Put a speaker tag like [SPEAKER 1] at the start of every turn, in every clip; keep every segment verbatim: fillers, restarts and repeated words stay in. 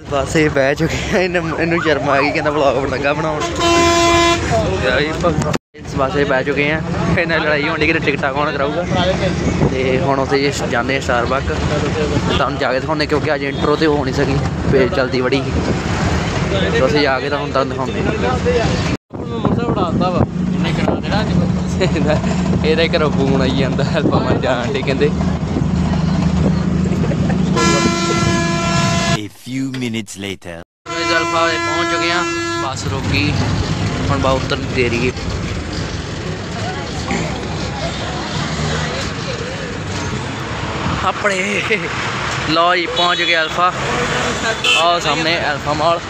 [SPEAKER 1] बस ये बह चुके हैं इन्हू शर्म आ गई कहना व्लॉग लगा बनाउण बस ये बह चुके हैं इन्हें लड़ाई होनी कि टिकटा कौन कराऊगा तो हम उसे जाने स्टारबक तुम जाके दिखाने क्योंकि अज इंट्रो तो हो नहीं सकी फिर चलती बड़ी तो अस जाके तो हम तुम दिखाते ये घरों फोन आई जाता हेल्प जान डे कहते
[SPEAKER 2] few minutes later
[SPEAKER 1] अल्फा पहुंच चुके हैं बस रोकी हम बहुत उतर दे रही है अपने लो जी पहुंच गए अल्फा और सामने अल्फा मॉल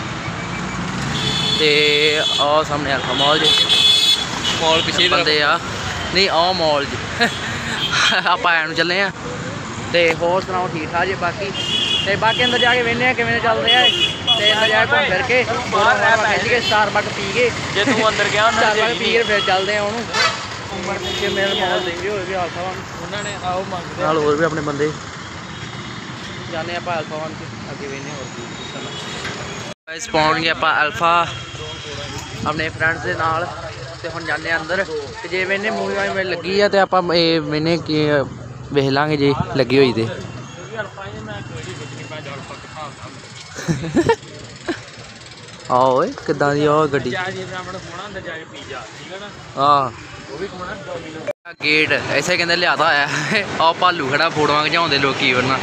[SPEAKER 1] ते और सामने अल्फा मॉल जी मॉल पिछले बंदे आ नहीं आ मॉल जी आप चले हैं तो होर सुनाओ ठीक ठाक जी बाकी तो बाकी अंदर जाके वेने किमें चल रहा है तो अंदर जाके घूम फिर के खिंच के स्टारबक पी के जे तू अंदर गया स्टारबक पी के फिर चलते हैं उन्होंने मेरे मॉल देंगे होर भी अल्फा वन उन्होंने आओ नाल होर भी अपने बंदे जाने आप अल्फा वन के अगे वेने होर पहुँच गए आप अल्फा अपने फ्रेंड्स के नाल ते हुण जाने अंदर ते जे वेने मूवी में लगी है तो आप वेने वेख लांगे जी लगी हुई तो आओ किदा दी आओ गड्डी हाँ गेट ऐसे कहते लिया है आओ भालू खड़ा फोटोआं खिचाते लोग वरना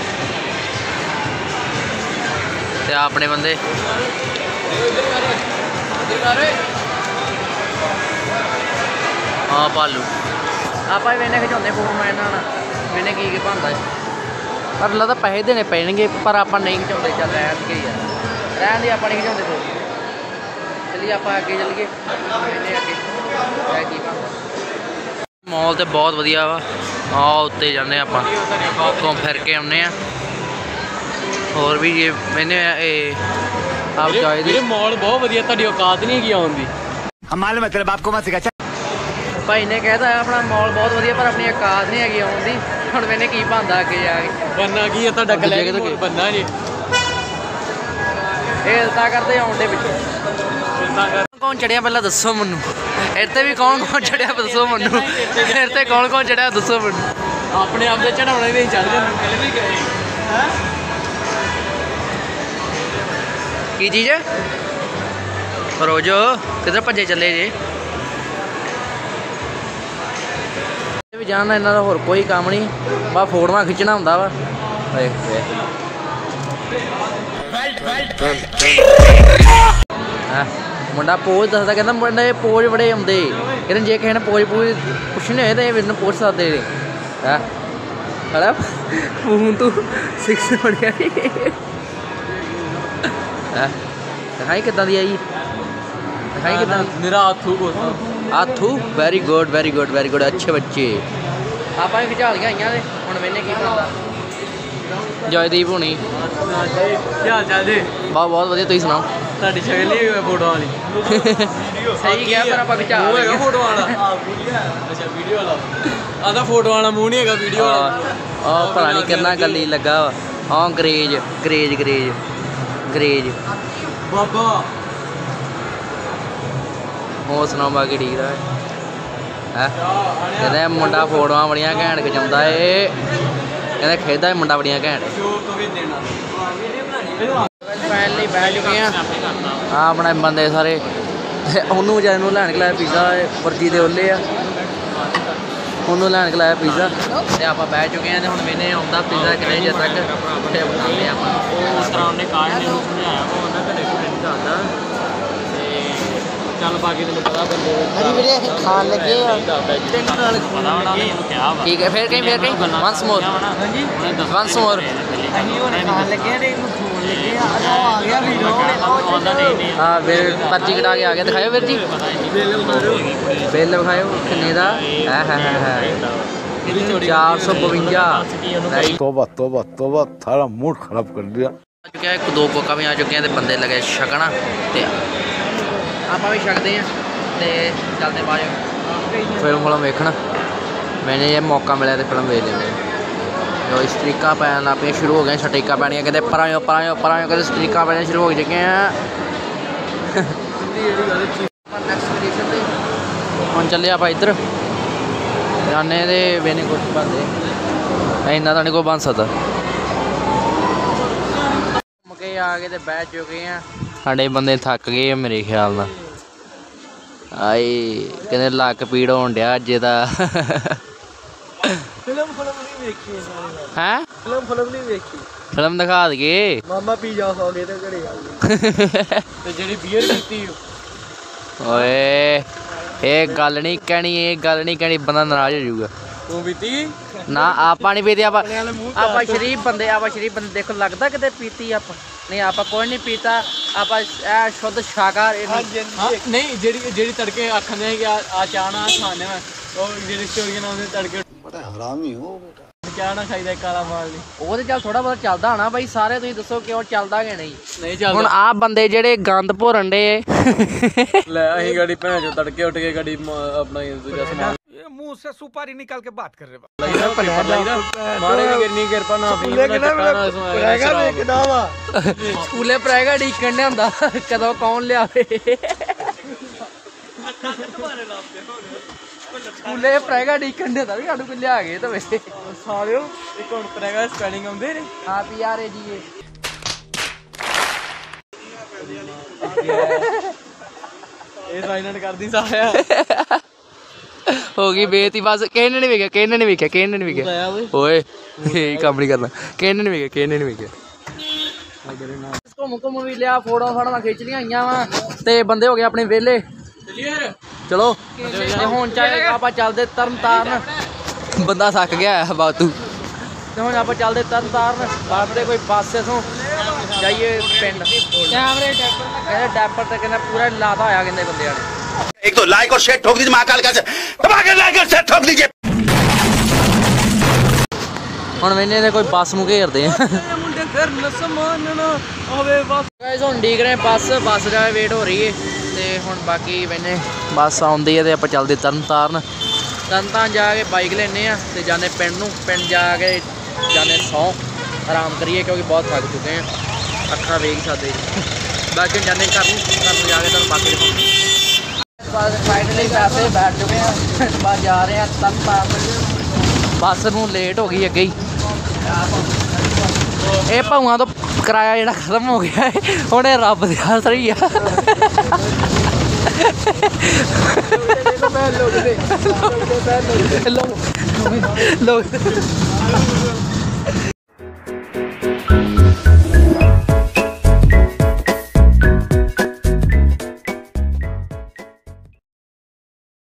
[SPEAKER 1] ते अपने बंदे हाँ भालू आप वेने खिचाते फोटो इन्होंने मैंने की की बनता पर लगता पैसे देने पैणगे पर आप नहीं खिचाते चल रहन के यार रहन दी आप नहीं खिचाते तो चलिए आप अगे चलिए मैंने अगे की मॉल तो बहुत वधिया वा हाँ उत्ते जाने आप घूम फिर के आने होर भी ये मैंने आप जाए मॉल बहुत वधिया तुहाडी औकात नहीं है आउण दी
[SPEAKER 2] हमारे मतलब आपको मत सिखा
[SPEAKER 1] भाई ने कहता है अपना मॉल बहुत वधिया पर अपनी औकात नहीं हैगी आउण दी हुण मैंने की बनदा अगे जाके बनना की है तुहाडा कलैक मोड़ बनना जी ये इल्ता करते आउण दे पिछे इल्ता कर कौन चढ़िया पहला दसो मैनू इत्ते भी कौन कौन चढ़िया दसो मैनू इत्ते कौन कौन चढ़िया दसो मैनू अपने आप दे चढ़ाने भी चढ़ जांदे पहले भी गए हैं की चीज़ है रोजो किधर भजे चले जे भी जाना इन्हों का होर कोई काम नहीं बस फोटोआं खिंचना होंदा वा मुंडा पोज दसदा कहंदा मुंडे पोज बड़े आउंदे कहंदे जे किसी ने पोज पूज पुछने होए तो इन्हूं पुछ सकदे है हड़ा फोन तू सिक्स बढ़िया दिखाई किदां दी आई दिखाई किदां मेरा हाथू को हाथू very good very good very good अच्छे बच्चे आप खिचा लिया आई हूँ मैंने की जयदीप होनी बहुत बहुत वधिया तुसीं सुनाओ तुहाडी शक्ल ही फोटो वाली सही गया पर आप खिचा फोटो वाला अच्छा वीडियो वाला आदा फोटो वाला मूँह नहीं है वीडियो वाला पता नहीं कितना गली लगा हाँ ग्रेज ग्रेज ग्रेज ग्रेज बाबा हो सुनाओ बाकी ठीक है कहते मुंडा फोटोआं बड़ियां घैंट खिचाउंदा है कहते खेदा है मुंडा बड़ियां घैंट फाइनली बैठ चुके हैं हाँ अपने बंदे सारे उन्होंने बेचारे नूं लैन गलाया पिज़्ज़ा वर्जी दे ओले आ उन्होंने लैन गलाया पिज़्ज़ा तो आप बैठ चुके हैं तो हम मैंने आउंदा पिज़्ज़ा कितने देर तक फिर बनाते हैं उस तरह उन्हें काश ने समझाया वो उन्होंने समझाता चल बाकी तेन पता बंदे खान लगे ठीक है फिर कहीं फिर कहीं वंस मोर वंस मोर हाँ फिर पर्ची कटा के आ गया दिखाओ वीर जी बिल विखाओ किन्ने दा है है है चार सौ बवंजा
[SPEAKER 3] तोबा तोबा तोबा थारा मूड खराब कर दिया
[SPEAKER 1] चुके हैं दो कोका भी आ चुके हैं तो बंदे लगे छकना तो आप भी छकते हैं तो चलते बाद फिल्म फिल्म वेखना मैंने ये मौका मिला तो फिल्म वेख लेने ਜੋ ਸਟ੍ਰੀਕਾਂ ਪੈਣ ਲੱਗ ਪਈਆਂ ਸ਼ੁਰੂ ਹੋ ਗਈਆਂ ਸਟ੍ਰੀਕਾਂ ਪੈਣੀਆਂ ਕਿਤੇ ਪਰਾਂ ਪਰਾਂ ਪਰਾਂ ਕਿਤੇ ਸਟ੍ਰੀਕਾਂ ਪੈਣੀਆਂ ਸ਼ੁਰੂ ਹੋ ਗਈਆਂ ਨੈਕਸਟ ਸਟੇਸ਼ਨ ਤੇ ਹੁਣ ਚੱਲੇ ਆਪਾਂ ਇੱਧਰ ਜਾਣੇ ਦੇ ਵੇਨੇ ਕੁਛ ਬੰਦੇ ਇੰਨਾ ਤਾਂ ਨਹੀਂ ਕੋਈ ਬਣ ਸਕਦਾ ਘੁੰਮ ਕੇ ਆ ਕੇ ਤੇ ਬਹਿ ਚੁੱਕੇ ਆ ਸਾਡੇ ਬੰਦੇ ਥੱਕ ਗਏ ਆ ਮੇਰੇ ਖਿਆਲ ਨਾਲ ਆਏ ਕਹਿੰਦੇ ਲੱਕ ਪੀੜ ਹੋਣ ਡਿਆ ਅੱਜ ਦਾ
[SPEAKER 4] ਫਿਲਮ ਫਿਲਮ ਨਹੀਂ ਵੇਖੀ
[SPEAKER 1] ਹੈਂ
[SPEAKER 4] ਫਿਲਮ ਫਿਲਮ ਨਹੀਂ ਵੇਖੀ
[SPEAKER 1] ਫਿਲਮ ਦਿਖਾ ਦਈਏ
[SPEAKER 4] ਮਾਮਾ ਪੀਜ਼ਾ ਖਾ ਗਏ ਤੇ ਘਰੇ ਆ ਗਏ ਤੇ ਜਿਹੜੀ ਬੀਅਰ ਪੀਤੀ
[SPEAKER 1] ਓਏ ਇਹ ਗੱਲ ਨਹੀਂ ਕਹਿਣੀ ਇਹ ਗੱਲ ਨਹੀਂ ਕਹਿਣੀ ਬੰਦਾ ਨਾਰਾਜ਼ ਹੋ ਜਾਊਗਾ
[SPEAKER 4] ਤੂੰ ਪੀਤੀ
[SPEAKER 1] ਨਾ ਆਪਾਂ ਨਹੀਂ ਪੀਤੇ ਆਪਾਂ ਆਪਾਂ ਸ਼ਰੀਫ ਬੰਦੇ ਆਪਾਂ ਸ਼ਰੀਫ ਬੰਦੇ ਦੇਖੋ ਲੱਗਦਾ ਕਿਤੇ ਪੀਤੀ ਆਪਾਂ ਨਹੀਂ ਆਪਾਂ ਕੋਈ ਨਹੀਂ ਪੀਤਾ ਆਪਾਂ ਇਹ ਸ਼ੁੱਧ ਸ਼ਾਕਾਹਾਰੀ
[SPEAKER 4] ਨਹੀਂ ਜਿਹੜੀ ਜਿਹੜੀ ਤੜਕੇ ਆਖਦੇ ਕਿ ਆ ਚਾਹ ਨਾ ਖਾਣੇ ਮੈਂ ਉਹ ਜਿਹੜੀ ਸਟੋਰੀਆਂ ਨਾਲ ਉਹਦੇ ਤੜਕੇ
[SPEAKER 3] बड़ा हरामी हो बेटा
[SPEAKER 4] ਚਾਹ ਨਾ ਖਾਈਦਾ ਕਾਲਾ ਮਾਲ ਨਹੀਂ
[SPEAKER 1] ਉਹ ਤੇ ਚੱਲ ਥੋੜਾ ਬਹੁਤ ਚੱਲਦਾ ਹੋਣਾ ਬਾਈ ਸਾਰੇ ਤੁਸੀਂ ਦੱਸੋ ਕਿਉਂ ਚੱਲਦਾ ਕਿ ਨਹੀਂ
[SPEAKER 4] ਨਹੀਂ
[SPEAKER 1] ਹੁਣ
[SPEAKER 4] ਚੱਲਦਾ
[SPEAKER 1] ਆਹ ਬੰਦੇ ਜਿਹੜੇ ਗੰਦ ਭੋਰਨ ਡੇ
[SPEAKER 4] ਲੈ ਅਸੀਂ ਗਾੜੀ ਭੈਣ ਚੋ ਤੜਕੇ ਉੱਠ ਕੇ ਗਾੜੀ ਆਪਣਾ ਦੂਜਾ ਸਮਾਨ
[SPEAKER 5] ये मुंह से सुपारी निकाल के बात कर रहे बा
[SPEAKER 4] ਲਾਈਦਾ ਪੇਪਰ ਲਾਈਦਾ ਮਾਰੇ ਦੀ ਕਿੰਨੀ ਕਿਰਪਾ ਨਾ ਆਪਣੀ ਨਾ ਚੱਕਾ ਨਾ ਸਮਾਇਆ
[SPEAKER 1] ਸਕੂਲੇ ਪ੍ਰੈਗਾ ਡੀਕਣ ਨੇ ਹੁੰਦਾ ਕਦੋਂ ਕੌਣ ਲਿਆਵੇ ਸਕੂਲੇ ਪ੍ਰੈਗਾ ਡੀਕਣ ਨੇ ਹੁੰਦਾ ਵੀ ਸਾਨੂੰ ਕੋਈ ਲਿਆ ਗਏ ਤਾਂ ਵੈਸੇ
[SPEAKER 4] ਸਾਲਿਓ ਇੱਕ ਹੁਣ ਪ੍ਰੈਗਾ ਸਪੈਲਿੰਗ ਆਉਂਦੇ ਨੇ
[SPEAKER 1] ਹਾਂ ਪੀ ਆਰ ਏ ਜੀ
[SPEAKER 4] ਇਹ ਸਾਈਨਡ ਕਰਦੀ ਸਾਲਿਆ
[SPEAKER 1] ਹੋ ਗਈ ਬੇਤੀ ਬਸ ਕਿਹਨੇ ਨਹੀਂ ਵੇਖਿਆ ਕਿਹਨੇ ਨਹੀਂ ਵੇਖਿਆ ਕਿਹਨੇ ਨਹੀਂ ਵੇਖਿਆ ਓਏ ਇਹ ਕੰਮ ਨਹੀਂ ਕਰਨਾ ਕਿਹਨੇ ਨਹੀਂ ਵੇਖਿਆ ਕਿਹਨੇ ਨਹੀਂ ਵੇਖਿਆ ਘੁੰਮ ਘੁੰਮ ਵੀ ਲਿਆ ਫੋਟੋ ਫਾਟੋਆਂ ਖਿੱਚ ਲਈਆਂ ਆਈਆਂ ਵਾ ਤੇ ਬੰਦੇ ਹੋ ਗਏ ਆਪਣੇ ਵਿਹਲੇ ਚਲੋ ਤੇ ਹੁਣ ਚਾਹੇ ਆਪਾਂ ਚੱਲਦੇ ਤਰਨ ਤਾਰਨ ਬੰਦਾ ਥੱਕ ਗਿਆ ਬਾਤੂ ਤੇ ਹੁਣ ਆਪਾਂ ਚੱਲਦੇ ਤਰਨ ਤਾਰਨ ਬਾਪਰੇ ਕੋਈ ਪਾਸੇ ਤੋਂ ਜਾਈਏ ਪਿੰਡ ਕੈਮਰੇ ਡੈਪਰ ਕਹਿੰਦੇ ਡੈਪਰ ਤੇ ਕਹਿੰਦਾ ਪੂਰਾ ਲਾਦਾ ਹੋਇਆ ਕਹਿੰਦੇ ਬੰਦਿਆਂ ਨੇ
[SPEAKER 2] एक तो लाइक और शेयर ठोक दीजिए महाकाल का से दबा के लाइक और शेयर ठोक दीजिए
[SPEAKER 1] ਹੁਣ ਮੈਨੇ ਤੇ ਕੋਈ ਬੱਸ ਨੂੰ ਘੇਰਦੇ ਆ
[SPEAKER 4] ਮੁੰਡੇ ਫਿਰ ਨਸਮਾਨ ਨਾ ਆਵੇ ਬਸ
[SPEAKER 1] ਗਾਇਸ ਹੁਣ ਡੀਕ ਰਹੇ ਬੱਸ ਬੱਸ ਦਾ ਵੇਟ ਹੋ ਰਹੀ ਏ ਤੇ ਹੁਣ ਬਾਕੀ ਮੈਨੇ ਬੱਸ ਆਉਂਦੀ ਹੈ ਤੇ ਆਪਾਂ ਚੱਲਦੇ ਤਰਨ ਤਾਰਨ ਤਰਨ ਤਾਰਨ ਜਾ ਕੇ ਬਾਈਕ ਲੈਨੇ ਆ ਤੇ ਜਾਂਦੇ ਪਿੰਡ ਨੂੰ ਪਿੰਡ ਜਾ ਕੇ ਜਾਂਦੇ ਸੌਂ ਆਰਾਮ ਕਰੀਏ ਕਿਉਂਕਿ ਬਹੁਤ ਥੱਕ ਚੁੱਕੇ ਆ ਅੱਖਾਂ ਵੇਖ ਸਕਦੇ ਬਾਕੀ ਜਾਂਦੇ ਘਰ ਨੂੰ ਘਰ ਨੂੰ ਜਾ ਕੇ ਤੁਹਾਨੂੰ ਬਾਕੀ ਦਿਖਾਉਂਦੇ ਬਸ ਫਾਈਨਲੀ ਪੈਸੇ ਬੈਠ ਚੁੱਕੇ ਆ ਬਸ ਜਾ ਰਹੇ ਆ ਤਰਨ ਤਾਰਨ ਬੱਸ ਨੂੰ ਲੇਟ ਹੋ ਗਈ ਅੱਗੇ ਹੀ ਇਹ ਭਾਊਆਂ ਤੋਂ ਕਿਰਾਇਆ ਜਿਹੜਾ ਖਤਮ ਹੋ ਗਿਆ ਹੈ ਹੁਣ ਇਹ ਰੱਬ ਦੇ ਆਸਰੇ ਆ ਲੋਕ